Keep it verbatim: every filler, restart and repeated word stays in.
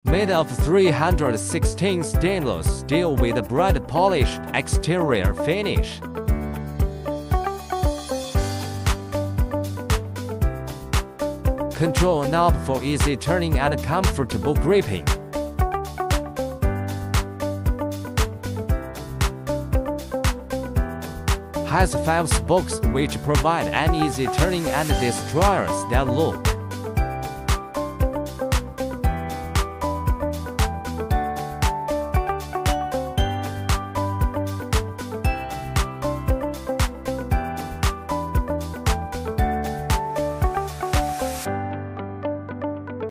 Made of three hundred sixteen stainless steel with a bright polished exterior finish. Control knob for easy turning and comfortable gripping. Has five spokes which provide an easy turning and destroyers that look